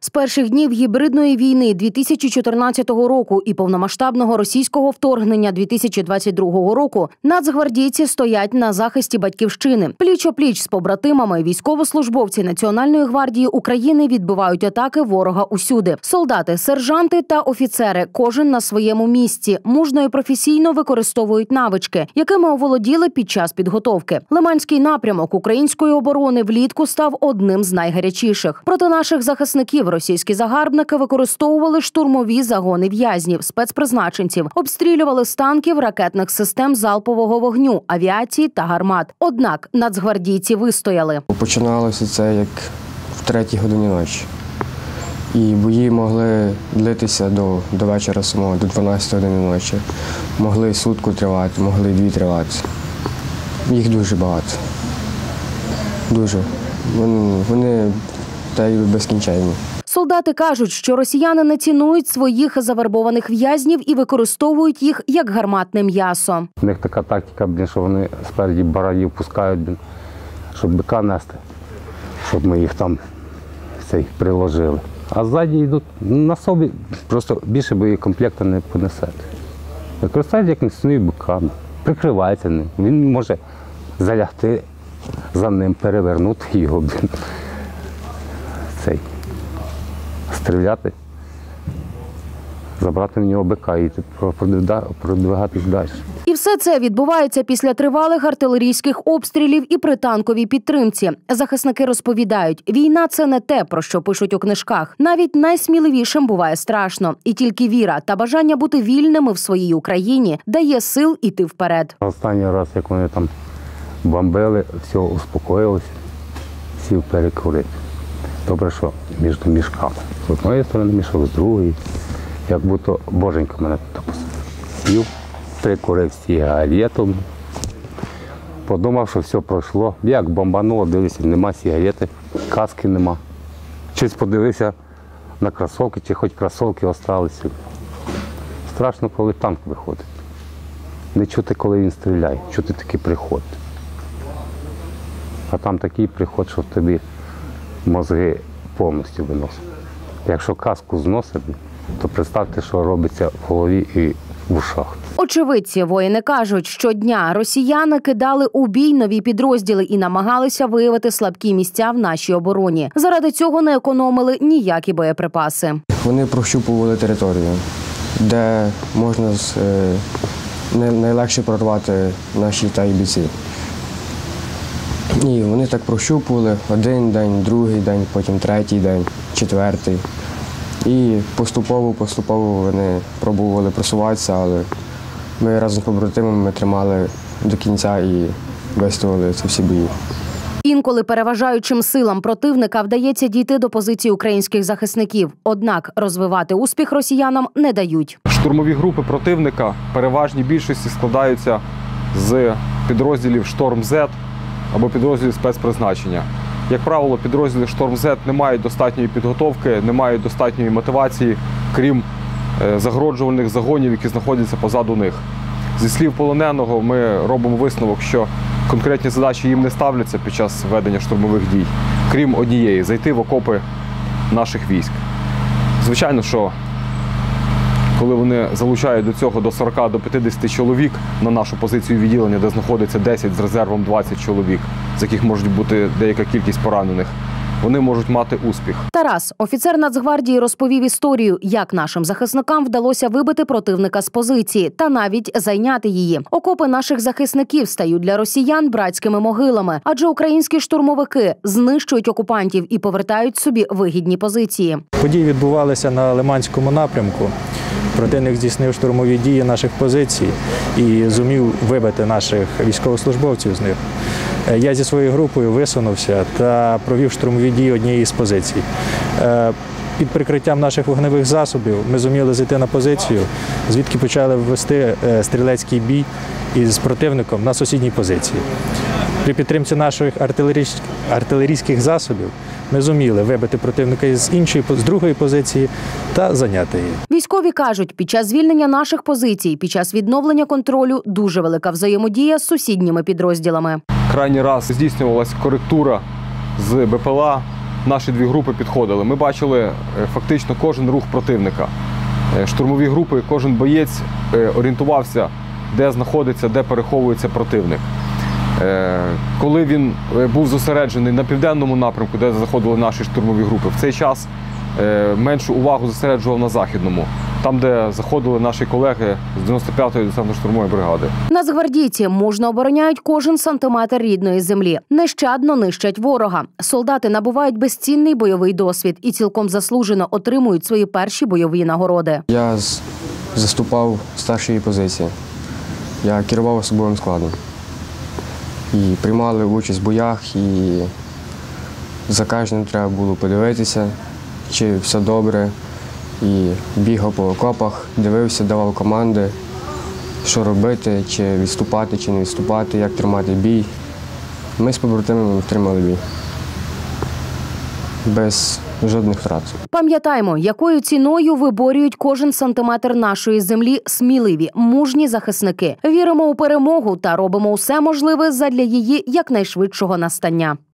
З перших днів гібридної війни 2014 року і повномасштабного російського вторгнення 2022 року нацгвардійці стоять на захисті батьківщини. Пліч-о-пліч з побратимами військовослужбовці Національної гвардії України відбивають атаки ворога усюди. Солдати, сержанти та офіцери, кожен на своєму місці, мужно і професійно використовують навички, якими оволоділи під час підготовки. Лиманський напрямок української оборони влітку став одним з найгарячіших. Проти наших захисників російські загарбники використовували штурмові загони в'язнів, спецпризначенців, обстрілювали з танків, ракетних систем залпового вогню, авіації та гармат. Однак нацгвардійці вистояли. Починалося це як в 3-й годині ночі. І бої могли длитися до вечора самого, до 12 години ночі. Могли сутку тривати, могли 2 тривати. Їх дуже багато. Дуже. Вони та й безкінченні. Солдати кажуть, що росіяни не цінують своїх завербованих в'язнів і використовують їх як гарматне м'ясо. У них така тактика, що вони спереді баранів пускають, щоб бика нести, щоб ми їх там приложили. А ззаді йдуть на собі, просто більше боєкомплекту не понесете. Використовують як несуть бика, прикривається ним. Він може залягти за ним, перевернути його, стріляти, забрати в нього бика і продвигатись далі. І все це відбувається після тривалих артилерійських обстрілів і при танковій підтримці. Захисники розповідають, війна – це не те, про що пишуть у книжках. Навіть найсміливішим буває страшно. І тільки віра та бажання бути вільними в своїй Україні дає сил іти вперед. Останній раз, як вони там бомбили, все, успокоїлося, сів перекурити. Добре, що між мішками. З однієї сторони мішок, з другої. Як будто боженька мене тут посадив. Пів, прикурив сигарету. Подумав, що все пройшло. Як бомбануло, дивився, нема сигарети, каски нема. Щось подивився на кросовки, чи хоч кросовки залишилися. Страшно, коли танк виходить. Не чути, коли він стріляє, чути такий приход. А там такий приход, що тобі мозги повністю виносять. Якщо каску зносить, то представте, що робиться в голові і в ушах. Очевидці воїни кажуть, щодня росіяни кидали у бій нові підрозділи і намагалися виявити слабкі місця в нашій обороні. Заради цього не економили ніякі боєприпаси. Вони прощупували територію, де можна найлегше прорвати наші бійці. І вони так прощупували один день, другий день, потім 3-й день, 4-й. І поступово вони пробували просуватися, але ми разом з побратимами тримали до кінця і вистояли ці всі бої. Інколи переважаючим силам противника вдається дійти до позицій українських захисників. Однак розвивати успіх росіянам не дають. Штурмові групи противника в переважній більшості складаються з підрозділів «Шторм-З» або підрозділів спецпризначення. Як правило, підрозділи «Шторм-З» не мають достатньої підготовки, не мають достатньої мотивації, крім загороджувальних загонів, які знаходяться позаду них. Зі слів полоненого ми робимо висновок, що конкретні задачі їм не ставляться під час ведення штурмових дій, крім однієї – зайти в окопи наших військ. Звичайно, що коли вони залучають до цього до 40 до 50 чоловік на нашу позицію відділення, де знаходиться 10 з резервом 20 чоловік, з яких може бути деяка кількість поранених, вони можуть мати успіх. Тарас, офіцер Нацгвардії, розповів історію, як нашим захисникам вдалося вибити противника з позиції та навіть зайняти її. Окопи наших захисників стають для росіян братськими могилами, адже українські штурмовики знищують окупантів і повертають собі вигідні позиції. Події відбувалися на Лиманському напрямку. Противник здійснив штурмові дії наших позицій і зумів вибити наших військовослужбовців з них. Я зі своєю групою висунувся та провів штурмові дії однієї з позицій. Під прикриттям наших вогневих засобів ми зуміли зайти на позицію, звідки почали ввести стрілецький бій із противником на сусідній позиції. При підтримці наших артилерійських засобів ми зуміли вибити противника з другої позиції та зайняти її. Військові кажуть, під час звільнення наших позицій, під час відновлення контролю дуже велика взаємодія з сусідніми підрозділами. Крайній раз здійснювалася коректура з БПЛА наші дві групи підходили, ми бачили фактично кожен рух противника. Штурмові групи, кожен боєць орієнтувався, де знаходиться, де переховується противник. Коли він був зосереджений на південному напрямку, де заходили наші штурмові групи, в цей час меншу увагу зосереджував на західному, там, де заходили наші колеги з 95-ї десантно-штурмової бригади. Нацгвардійці мужно обороняють кожен сантиметр рідної землі. Нещадно нищать ворога. Солдати набувають безцінний бойовий досвід і цілком заслужено отримують свої перші бойові нагороди. Я заступав старшої позиції. Я керував особовим складом. І приймали участь в боях, і за кожним треба було подивитися, чи все добре. І бігав по окопах, дивився, давав команди, що робити, чи відступати, чи не відступати, як тримати бій. Ми з побратимами тримали бій. Без жодних втрат. Пам'ятаймо, якою ціною виборюють кожен сантиметр нашої землі сміливі, мужні захисники. Віримо у перемогу та робимо усе можливе задля її якнайшвидшого настання.